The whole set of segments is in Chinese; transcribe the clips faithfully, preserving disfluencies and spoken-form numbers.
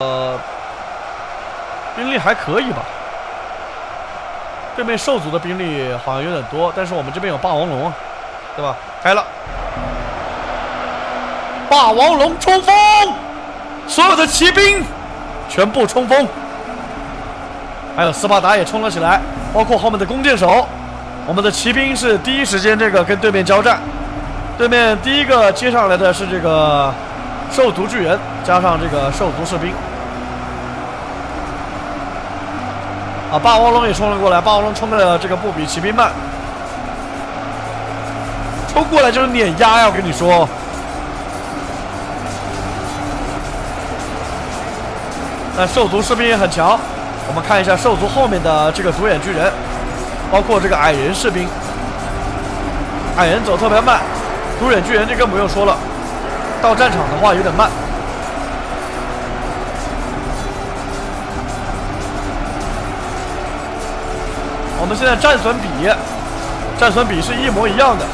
呃，兵力还可以吧。对面兽族的兵力好像有点多，但是我们这边有霸王龙，对吧？开了，霸王龙冲锋，所有的骑兵全部冲锋，还有斯巴达也冲了起来，包括后面的弓箭手。我们的骑兵是第一时间这个跟对面交战，对面第一个接上来的是这个兽族巨人加上这个兽族士兵。啊，霸王龙也冲了过来，霸王龙冲的这个不比骑兵慢，冲过来就是碾压呀！我跟你说，但兽族士兵也很强。我们看一下兽族后面的这个独眼巨人，包括这个矮人士兵，矮人走特别慢，独眼巨人这更不用说了，到战场的话有点慢。我们现在战损比，战损比是一模一样的。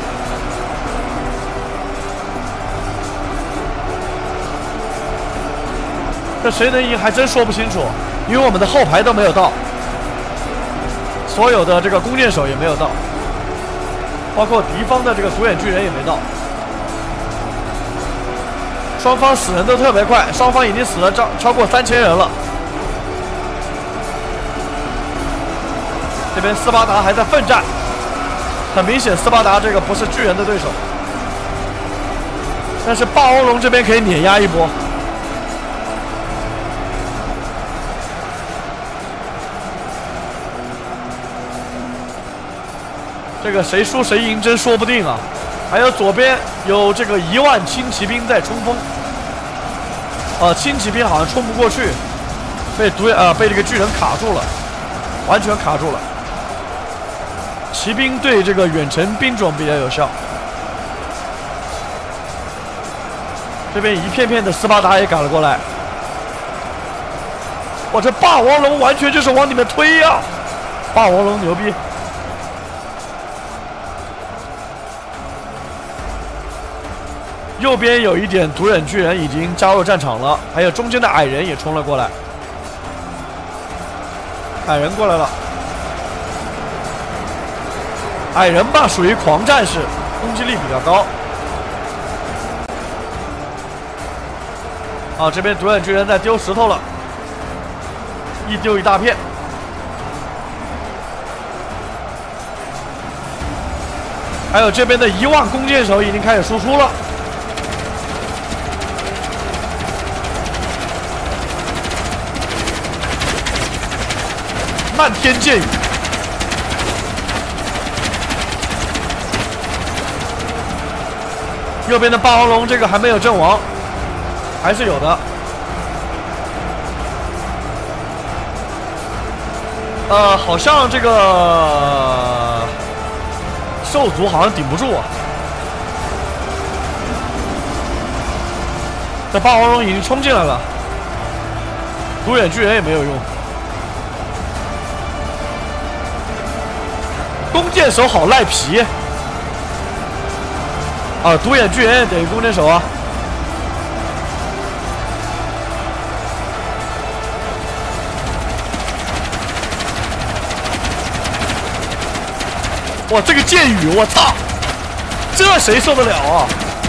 这谁能赢还真说不清楚，因为我们的后排都没有到，所有的这个弓箭手也没有到，包括敌方的这个独眼巨人也没到。双方死人都特别快，双方已经死了超超过三千人了。这边斯巴达还在奋战，很明显斯巴达这个不是巨人的对手，但是霸王龙这边可以碾压一波。这个谁输谁赢真说不定啊！还有左边有这个一万轻骑兵在冲锋，呃，轻骑兵好像冲不过去，被独呃被这个巨人卡住了，完全卡住了。骑兵对这个远程兵种比较有效。这边一片片的斯巴达也赶了过来。哇，这霸王龙完全就是往里面推呀、啊！霸王龙牛逼。右边有一点独眼巨人已经加入战场了，还有中间的矮人也冲了过来。矮人过来了。矮人吧，属于狂战士，攻击力比较高。啊，这边独眼巨人在丢石头了，一丢一大片。还有这边的一万弓箭手已经开始输出了。漫天箭雨。右边的霸王龙这个还没有阵亡，还是有的。呃，好像这个兽族好像顶不住啊。这霸王龙已经冲进来了，独眼巨人也没有用。弓箭手好赖皮。啊，独眼巨人等于弓箭手啊！哇，这个箭雨，我操，这谁受得了啊？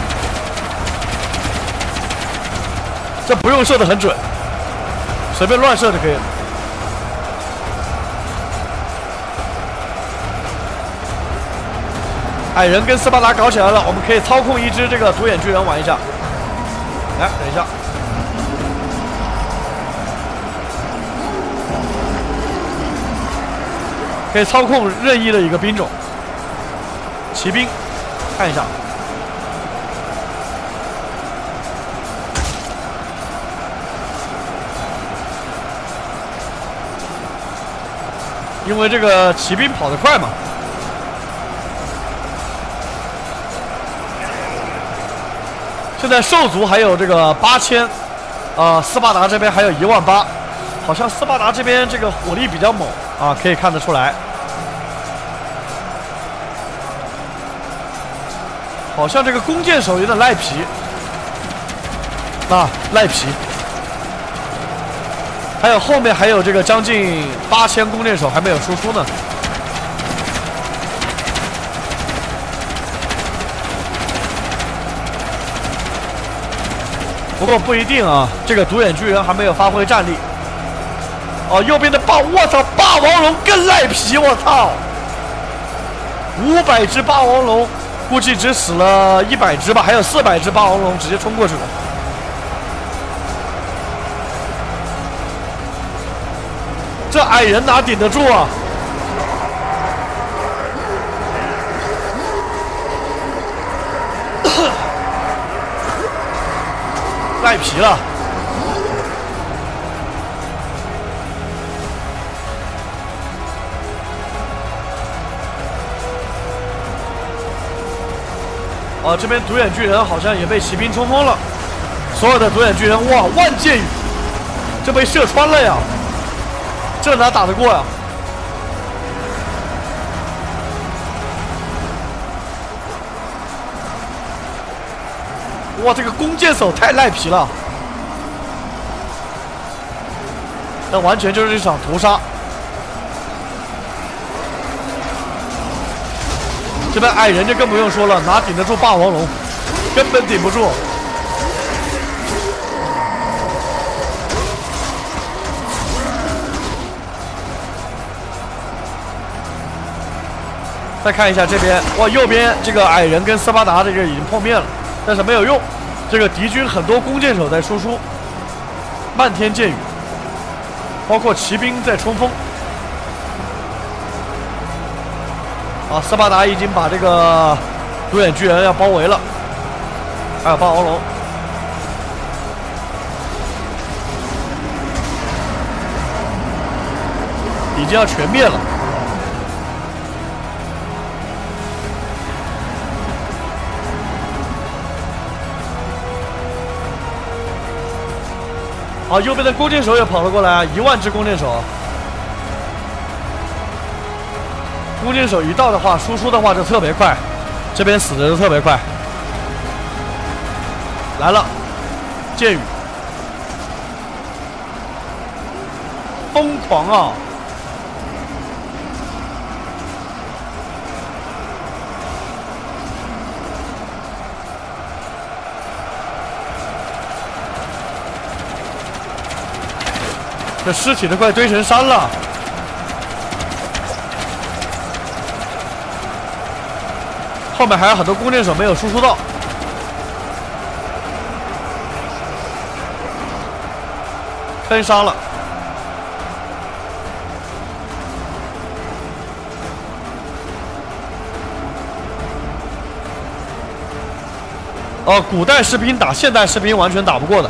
这不用射得很准，随便乱射就可以了。矮人跟斯巴达搞起来了，我们可以操控一只这个独眼巨人玩一下。来，等一下，可以操控任意的一个兵种，骑兵，看一下。因为这个骑兵跑得快嘛。现在兽族还有这个八千，呃，斯巴达这边还有一万八，好像斯巴达这边这个火力比较猛啊，可以看得出来。好像这个弓箭手有点赖皮，啊，赖皮。 还有后面还有这个将近八千弓箭手还没有输出呢。不过不一定啊，这个独眼巨人还没有发挥战力。哦，右边的霸，我操，霸王龙更赖皮，我操！五百只霸王龙，估计只死了一百只吧，还有四百只霸王龙直接冲过去了。这矮人哪顶得住啊？赖皮了。哦，这边独眼巨人好像也被骑兵冲锋了，所有的独眼巨人，哇，万箭雨，这被射穿了呀，这哪打得过呀？哇，这个弓箭手太赖皮了，那完全就是一场屠杀。这边矮人就更不用说了，哪顶得住霸王龙，根本顶不住。再看一下这边，哇，右边这个矮人跟斯巴达这个已经碰面了，但是没有用。这个敌军很多弓箭手在输出，漫天箭雨，包括骑兵在冲锋。啊，斯巴达已经把这个独眼巨人要包围了，还有霸王龙。已经要全灭了。好，右边的弓箭手也跑了过来，一万只弓箭手。弓箭手一到的话，输出的话就特别快，这边死的就特别快。来了，箭雨，疯狂啊！这尸体都快堆成山了。后面还有很多弓箭手没有输出到。坑杀了。哦，古代士兵打现代士兵完全打不过的。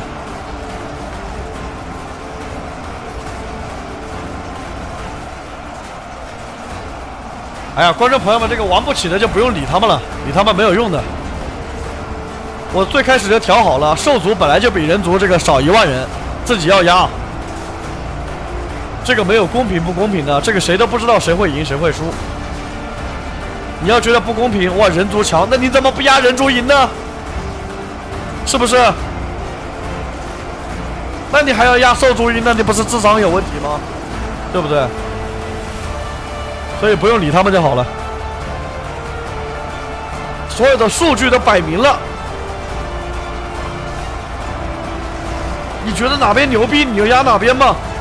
哎呀，观众朋友们，这个玩不起的就不用理他们了，理他们没有用的。我最开始就调好了，兽族本来就比人族这个少一万人，自己要压。这个没有公平不公平的，这个谁都不知道谁会赢谁会输。你要觉得不公平，哇，人族强，那你怎么不压人族赢呢？是不是？那你还要压兽族赢，那你不是智商有问题吗？对不对？所以不用理他们就好了。所有的数据都摆明了，你觉得哪边牛逼你就压哪边嘛。